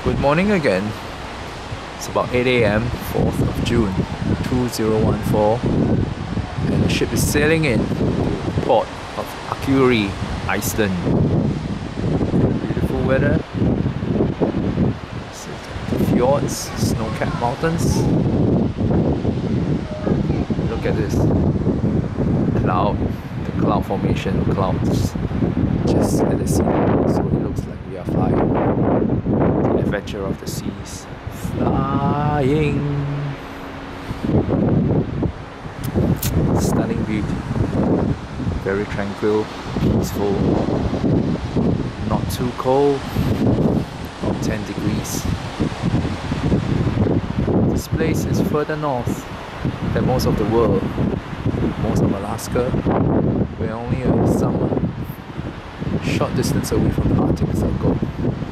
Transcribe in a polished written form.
Good morning again. It's about 8 a.m., 4th of June 2014, and the ship is sailing in to the port of Akureyri, Iceland. Beautiful weather. The fjords, snow-capped mountains. Look at this the cloud formation, clouds just at the sea level, so it looks like we are flying. The adventure of the seas, flying. Stunning beauty, very tranquil, peaceful, not too cold, about 10 degrees. This place is further north than most of the world. Most of Alaska, we're only some short distance away from the Arctic Circle.